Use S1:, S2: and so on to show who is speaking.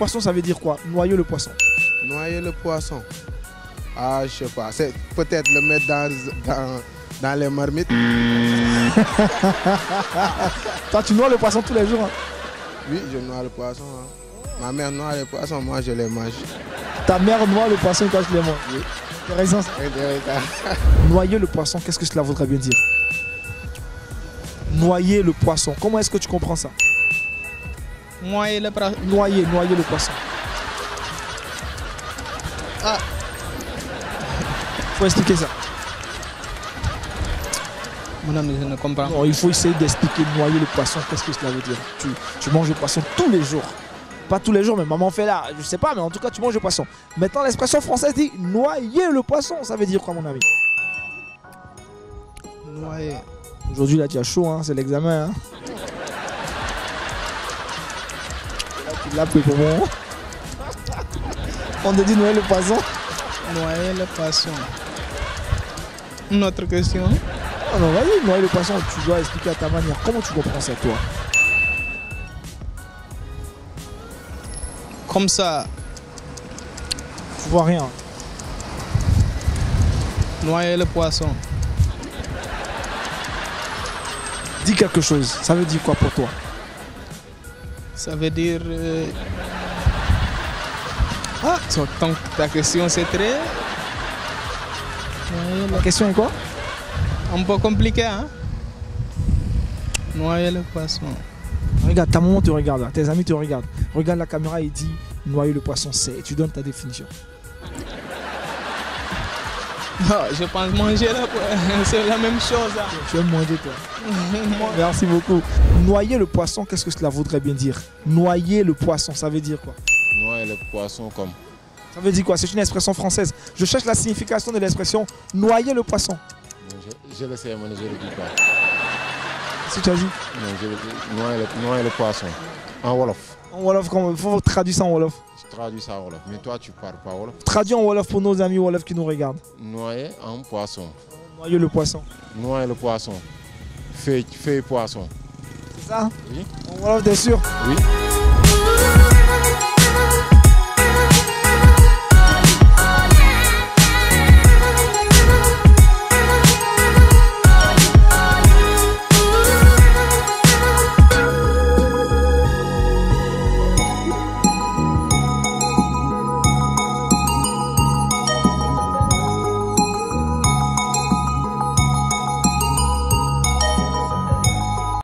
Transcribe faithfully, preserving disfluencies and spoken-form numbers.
S1: poisson, ça veut dire quoi? Noyer le poisson.
S2: Noyer le poisson. Ah, je sais pas. C'est peut-être le mettre dans, dans, dans les marmites.
S1: Toi, tu noies le poisson tous les jours, hein?
S2: Oui, je noie le poisson. Hein. Ma mère noie le poisson, moi je les mange.
S1: Ta mère noie le poisson et toi, tu les manges.
S2: Oui.
S1: Intéressant. Noyer le poisson, qu'est-ce que cela voudrait bien dire? Noyer le poisson. Comment est-ce que tu comprends ça?
S3: Noyer le poisson.
S1: Noyer, noyer le poisson.
S3: Ah.
S1: Faut expliquer ça.
S3: Mon ami, je ne comprends pas.
S1: Non, il faut essayer d'expliquer noyer le poisson. Qu'est-ce que cela veut dire? tu, tu manges le poisson tous les jours. Pas tous les jours, mais maman fait là. Je sais pas, mais en tout cas, tu manges le poisson. Maintenant, l'expression française dit noyer le poisson. Ça veut dire quoi, mon ami?
S3: Noyer.
S1: Aujourd'hui, là, tu as chaud, hein, c'est l'examen. Hein. Là, tu l'as pris pour moi. On te dit noyer le poisson.
S3: Noyer le poisson. Une autre question?
S1: Non, non, vas-y, noyer le poisson, tu dois expliquer à ta manière. Comment tu comprends ça, toi?
S3: Comme ça.
S1: Tu vois rien.
S3: Noyer le poisson.
S1: Dis quelque chose. Ça veut dire quoi pour toi?
S3: Ça veut dire... Euh... Ah, ton, ta question c'est très...
S1: La question est quoi?
S3: Un peu compliqué, hein? Noyer le poisson.
S1: Regarde, ta maman te regarde, tes amis te regardent. Regarde la caméra et dis noyer le poisson, c'est. Et tu donnes ta définition.
S3: Oh, je pense manger là, c'est la même chose. Hein.
S1: Tu aimes manger, toi? Merci beaucoup. Noyer le poisson, qu'est-ce que cela voudrait bien dire? Noyer le poisson, ça veut dire quoi?
S4: Noyer le poisson comme...
S1: Ça veut dire quoi? C'est une expression française. Je cherche la signification de l'expression noyer le poisson.
S4: Je, je le sais, mais je ne le dis pas.
S1: Qu'est-ce que tu as dit?
S4: Non, je noyer le, noyer le poisson. En Wolof.
S1: En Wolof, il faut traduire ça en Wolof.
S4: Je traduis ça en Wolof. Mais toi, tu parles pas Wolof.
S1: Traduis en Wolof pour nos amis Wolof qui nous regardent.
S4: Noyer un poisson.
S1: Noyer le poisson.
S4: Noyer le poisson. Feuille, feuille poisson.
S1: C'est ça?
S4: Oui.
S1: En Wolof, bien sûr.
S4: Oui.